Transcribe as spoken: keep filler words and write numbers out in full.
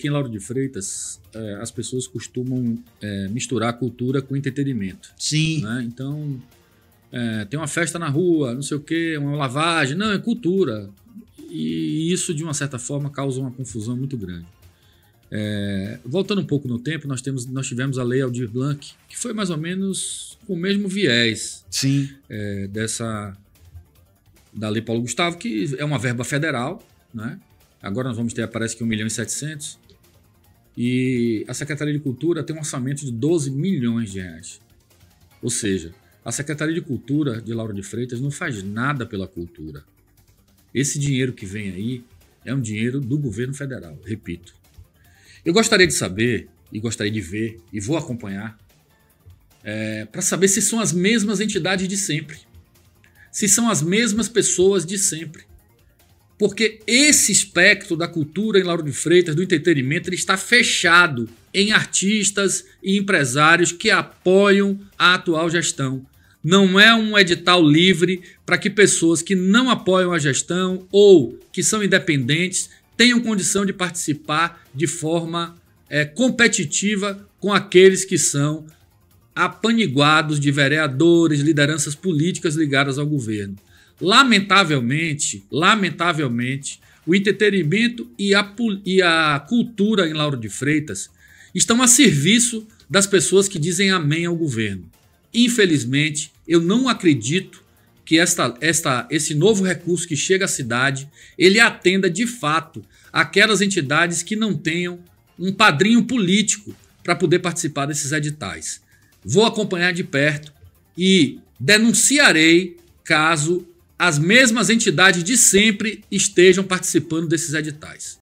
que em Lauro de Freitas é, as pessoas costumam é, misturar cultura com entretenimento. Sim. Né? Então, é, tem uma festa na rua, não sei o quê, uma lavagem. Não, é cultura. E isso, de uma certa forma, causa uma confusão muito grande. É, voltando um pouco no tempo, nós, temos, nós tivemos a Lei Aldir Blanc, que foi mais ou menos com o mesmo viés. Sim. É, dessa, da Lei Paulo Gustavo, que é uma verba federal, né? Agora nós vamos ter, parece que um milhão e setecentos. E a Secretaria de Cultura tem um orçamento de doze milhões de reais. Ou seja, a Secretaria de Cultura de Lauro de Freitas não faz nada pela cultura. Esse dinheiro que vem aí é um dinheiro do governo federal, repito. Eu gostaria de saber, e gostaria de ver, e vou acompanhar, é, para saber se são as mesmas entidades de sempre. Se são as mesmas pessoas de sempre. Porque esse espectro da cultura em Lauro de Freitas, do entretenimento, ele está fechado em artistas e empresários que apoiam a atual gestão. Não é um edital livre para que pessoas que não apoiam a gestão ou que são independentes tenham condição de participar de forma é, competitiva com aqueles que são apaniguados de vereadores, lideranças políticas ligadas ao governo. Lamentavelmente, lamentavelmente, o entretenimento e a, e a cultura em Lauro de Freitas estão a serviço das pessoas que dizem amém ao governo. Infelizmente, eu não acredito que esta, esta, esse novo recurso que chega à cidade, ele atenda de fato aquelas entidades que não tenham um padrinho político para poder participar desses editais. Vou acompanhar de perto e denunciarei caso as mesmas entidades de sempre estejam participando desses editais.